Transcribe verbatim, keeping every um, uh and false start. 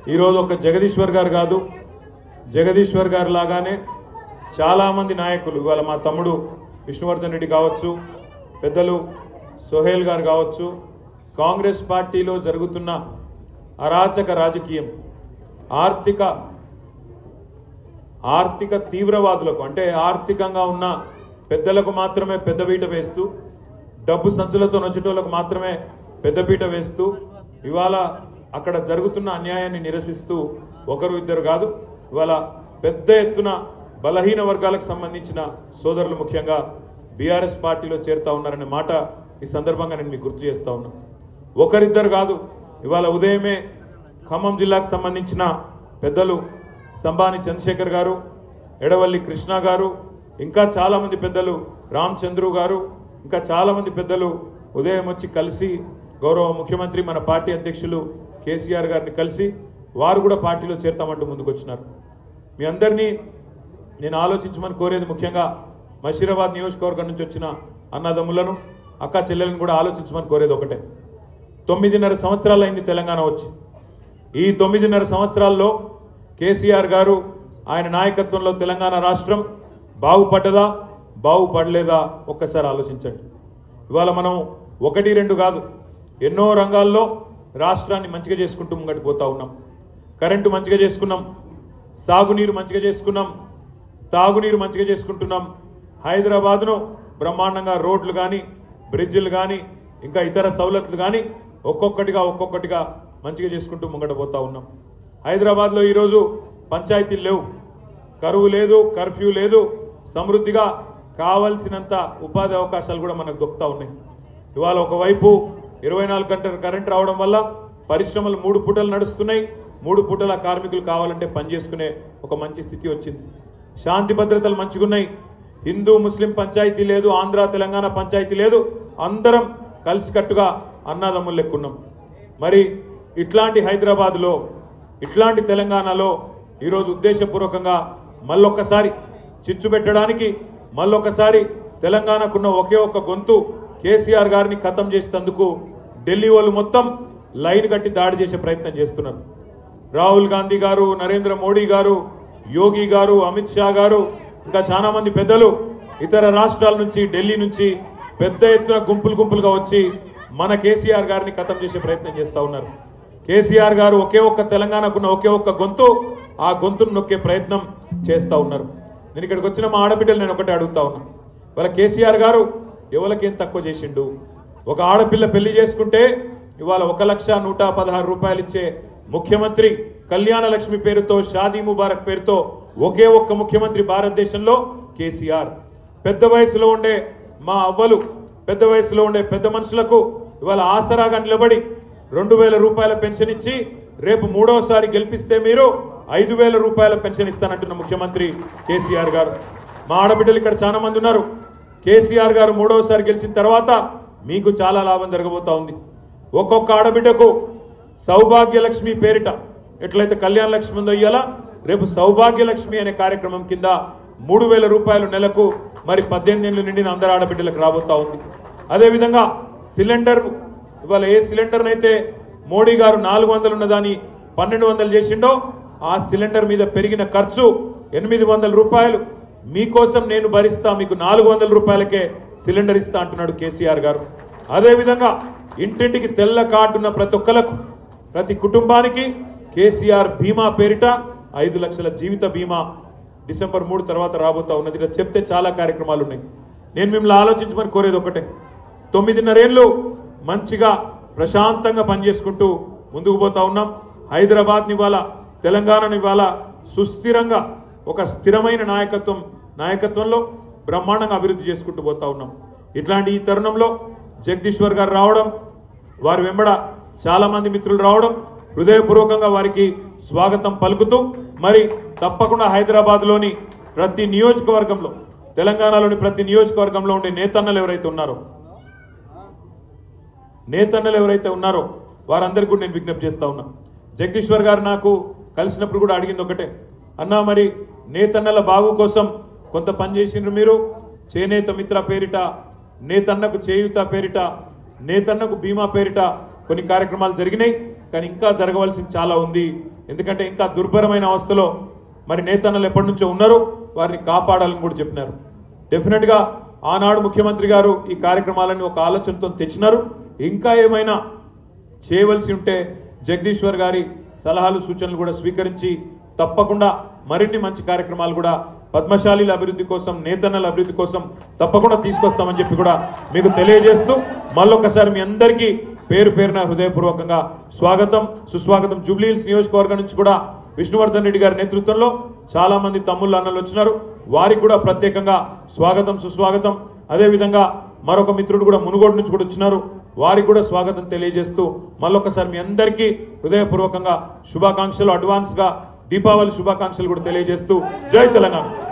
ఈరోజు ఒక జగదీశ్వర్ గారు కాదు, జగదీశ్వర్ గారు లాగానే చాలామంది నాయకులు, ఇవాళ మా తమ్ముడు విష్ణువర్ధన్ రెడ్డి కావచ్చు, పెద్దలు సోహెల్ గారు కావచ్చు, కాంగ్రెస్ పార్టీలో జరుగుతున్న అరాచక రాజకీయం, ఆర్థిక ఆర్థిక తీవ్రవాదులకు అంటే ఆర్థికంగా ఉన్న పెద్దలకు మాత్రమే పెద్దపీట వేస్తూ, డబ్బు సంచులతో నొచ్చేటోళ్ళకు మాత్రమే పెద్దపీట వేస్తూ, ఇవాళ అక్కడ జరుగుతున్న అన్యాయాన్ని నిరసిస్తూ ఒకరు ఇద్దరు కాదు, ఇవాళ పెద్ద ఎత్తున బలహీన వర్గాలకు సంబంధించిన సోదరులు ముఖ్యంగా బీఆర్ఎస్ పార్టీలో చేరుతా ఉన్నారనే మాట ఈ సందర్భంగా నేను మీకు గుర్తు చేస్తా ఉన్నా. ఒకరిద్దరు కాదు, ఇవాళ ఉదయమే ఖమ్మం జిల్లాకు సంబంధించిన పెద్దలు సంబాని చంద్రశేఖర్ గారు, ఎడవల్లి కృష్ణ గారు, ఇంకా చాలామంది పెద్దలు రామచంద్రు గారు, ఇంకా చాలామంది పెద్దలు ఉదయం వచ్చి కలిసి గౌరవ ముఖ్యమంత్రి మన పార్టీ అధ్యక్షులు కేసీఆర్ గారిని కలిసి వారు కూడా పార్టీలో చేరుతామంటూ ముందుకు వచ్చినారు. మీ అందరినీ నేను ఆలోచించమని కోరేది ముఖ్యంగా మషీరాబాద్ నియోజకవర్గం నుంచి వచ్చిన అన్నదమ్ములను, అక్క చెల్లెలను కూడా ఆలోచించమని కోరేది ఒకటే. తొమ్మిదిన్నర సంవత్సరాలు అయింది తెలంగాణ వచ్చి. ఈ తొమ్మిదిన్నర సంవత్సరాల్లో కేసీఆర్ గారు ఆయన నాయకత్వంలో తెలంగాణ రాష్ట్రం బాగుపడ్డదా బాగుపడలేదా ఒక్కసారి ఆలోచించండి. ఇవాళ మనం ఒకటి రెండు కాదు, ఎన్నో రంగాల్లో రాష్ట్రాన్ని మంచిగా చేసుకుంటూ ముంగటి పోతా ఉన్నాం. కరెంటు మంచిగా చేసుకున్నాం, సాగునీరు మంచిగా చేసుకున్నాం, తాగునీరు మంచిగా చేసుకుంటున్నాం. హైదరాబాద్ను బ్రహ్మాండంగా రోడ్లు కానీ బ్రిడ్జిలు కానీ ఇంకా ఇతర సౌలతులు కానీ ఒక్కొక్కటిగా ఒక్కొక్కటిగా మంచిగా చేసుకుంటూ ముంగట పోతా ఉన్నాం. హైదరాబాద్లో ఈరోజు పంచాయతీలు లేవు, కరువు లేదు, కర్ఫ్యూ లేదు, సమృద్ధిగా కావాల్సినంత ఉపాధి అవకాశాలు కూడా మనకు దొరుకుతూ ఉన్నాయి. ఇవాళ ఒకవైపు ఇరవై నాలుగు గంటల కరెంట్ రావడం వల్ల పరిశ్రమలు మూడు పూటలు నడుస్తున్నాయి, మూడు పూటల కార్మికులు కావాలంటే పనిచేసుకునే ఒక మంచి స్థితి వచ్చింది. శాంతి భద్రతలు మంచిగున్నాయి, హిందూ ముస్లిం పంచాయతీ లేదు, ఆంధ్ర తెలంగాణ పంచాయతీ లేదు, అందరం కలిసికట్టుగా అన్నదమ్ములు లెక్కున్నాం. మరి ఇట్లాంటి హైదరాబాద్లో, ఇట్లాంటి తెలంగాణలో ఈరోజు ఉద్దేశపూర్వకంగా మళ్ళొక్కసారి చిచ్చు పెట్టడానికి, మళ్ళొకసారి తెలంగాణకున్న ఒకే ఒక్క గొంతు కేసీఆర్ గారిని ఖతం చేసేందుకు ఢిల్లీ వాళ్ళు మొత్తం లైన్ కట్టి దాడి చేసే ప్రయత్నం చేస్తున్నారు. రాహుల్ గాంధీ గారు, నరేంద్ర మోడీ గారు, యోగి గారు, అమిత్ షా గారు, ఇంకా చాలా మంది పెద్దలు ఇతర రాష్ట్రాల నుంచి ఢిల్లీ నుంచి పెద్ద ఎత్తున గుంపులు గుంపులుగా వచ్చి మన కేసీఆర్ గారిని ఖతం చేసే ప్రయత్నం చేస్తూ ఉన్నారు. కేసీఆర్ గారు ఒకే ఒక్క తెలంగాణకున్న ఒకే ఒక్క గొంతు, ఆ గొంతును నొక్కే ప్రయత్నం చేస్తూ ఉన్నారు. నేను ఇక్కడికి వచ్చిన మా ఆడబిడ్డలు నేను ఒకటే అడుగుతా ఉన్నా, వాళ్ళ కేసీఆర్ గారు ఎవరికేం తక్కువ చేసిండు? ఒక ఆడపిల్ల పెళ్లి చేసుకుంటే ఇవాళ ఒక లక్ష నూట పదహారు రూపాయలు ఇచ్చే ముఖ్యమంత్రి, కళ్యాణ లక్ష్మి పేరుతో, షాదీ ముబారక్ పేరుతో ఒకే ఒక్క ముఖ్యమంత్రి భారతదేశంలో కేసీఆర్. పెద్ద వయసులో ఉండే మా అవ్వలు, పెద్ద వయసులో ఉండే పెద్ద మనుషులకు ఇవాళ ఆసరాగా నిలబడి రెండు వేల రూపాయల పెన్షన్ ఇచ్చి రేపు మూడోసారి గెలిపిస్తే మీరు ఐదు వేల రూపాయల పెన్షన్ ఇస్తానంటున్న ముఖ్యమంత్రి కేసీఆర్ గారు. మా ఆడబిడ్డలు ఇక్కడ చాలా మంది ఉన్నారు. కేసీఆర్ గారు మూడోసారి గెలిచిన తర్వాత మీకు చాలా లాభం జరగబోతా ఉంది. ఒక్కొక్క ఆడబిడ్డకు సౌభాగ్యలక్ష్మి పేరిట ఎట్లయితే కళ్యాణ లక్ష్మి ఉందో ఇయ్యాల, రేపు సౌభాగ్యలక్ష్మి అనే కార్యక్రమం కింద మూడు వేల రూపాయలు నెలకు మరి పద్దెనిమిది ఏళ్ళు నిండిన అందరు ఆడబిడ్డలకు రాబోతా ఉంది. అదేవిధంగా సిలిండర్, ఇవాళ ఏ సిలిండర్ని అయితే మోడీ గారు నాలుగు వందలు ఉన్నదాన్ని పన్నెండు వందలు చేసిండో ఆ సిలిండర్ మీద పెరిగిన ఖర్చు ఎనిమిది వందల రూపాయలు మీకోసం నేను భరిస్తా, మీకు నాలుగు వందల రూపాయలకే సిలిండర్ ఇస్తా అంటున్నాడు కేసీఆర్ గారు. అదేవిధంగా ఇంటింటికి తెల్ల కార్డున్న ప్రతి ఒక్కరికి, ప్రతి కుటుంబానికి కేసీఆర్ బీమా పేరిట ఐదు లక్షల జీవిత బీమా డిసెంబర్ మూడు తర్వాత రాబోతా ఉన్నది. ఇలా చెప్తే చాలా కార్యక్రమాలు ఉన్నాయి. నేను మిమ్మల్ని ఆలోచించమని కోరేది ఒకటే, తొమ్మిదిన్నరేళ్ళు మంచిగా ప్రశాంతంగా పనిచేసుకుంటూ ముందుకు పోతా ఉన్నాం. హైదరాబాద్ని ఇవాళ, తెలంగాణని ఇవాళ సుస్థిరంగా ఒక స్థిరమైన నాయకత్వం నాయకత్వంలో బ్రహ్మాండంగా అభివృద్ధి చేసుకుంటూ పోతా ఉన్నాం. ఇట్లాంటి ఈ తరుణంలో జగదీశ్వర్ గారు రావడం, వారి వెంబడ చాలామంది మిత్రులు రావడం, హృదయపూర్వకంగా వారికి స్వాగతం పలుకుతూ, మరి తప్పకుండా హైదరాబాద్లోని ప్రతి నియోజకవర్గంలో, తెలంగాణలోని ప్రతి నియోజకవర్గంలో ఉండే నేతన్నలు ఎవరైతే ఉన్నారో నేతన్నలు ఎవరైతే ఉన్నారో వారందరికీ కూడా నేను విజ్ఞప్తి చేస్తూ ఉన్నా. జగదీశ్వర్ గారు నాకు కలిసినప్పుడు కూడా అడిగింది ఒకటే, అన్నా మరి నేతన్నల బాగు కోసం కొంత పని చేసిండ్రు మీరు, చేనేత మిత్ర పేరిట, నేతన్నకు చేయూత పేరిట, నేతన్నకు బీమా పేరిట కొన్ని కార్యక్రమాలు జరిగినాయి. కానీ ఇంకా జరగవలసింది చాలా ఉంది. ఎందుకంటే ఇంకా దుర్భరమైన అవస్థలో మరి నేతన్నలు ఎప్పటి నుంచో ఉన్నారు, వారిని కాపాడాలని కూడా చెప్పినారు. డెఫినెట్గా ఆనాడు ముఖ్యమంత్రి గారు ఈ కార్యక్రమాలని ఒక ఆలోచనతో తెచ్చినారు. ఇంకా ఏమైనా చేయవలసి ఉంటే జగదీశ్వర్ గారి సలహాలు సూచనలు కూడా స్వీకరించి తప్పకుండా మరిన్ని మంచి కార్యక్రమాలు కూడా పద్మశాలీల అభివృద్ధి కోసం, నేతన్నల అభివృద్ధి కోసం తప్పకుండా తీసుకొస్తామని చెప్పి కూడా మీకు తెలియజేస్తూ మళ్ళొకసారి మీ అందరికీ పేరు పేరున హృదయపూర్వకంగా స్వాగతం సుస్వాగతం. జూబ్లీహిల్స్ నియోజకవర్గం నుంచి కూడా విష్ణువర్ధన్ రెడ్డి గారి నేతృత్వంలో చాలా మంది తమ్ముళ్ళు అన్నలు వచ్చినారు, వారికి కూడా ప్రత్యేకంగా స్వాగతం సుస్వాగతం. అదేవిధంగా మరొక మిత్రుడు కూడా మునుగోడు నుంచి కూడా వచ్చినారు, వారికి కూడా స్వాగతం తెలియజేస్తూ మళ్ళొకసారి మీ అందరికీ హృదయపూర్వకంగా శుభాకాంక్షలు, అడ్వాన్స్గా దీపావళి శుభాకాంక్షలు కూడా తెలియజేస్తూ జై తెలంగాణ.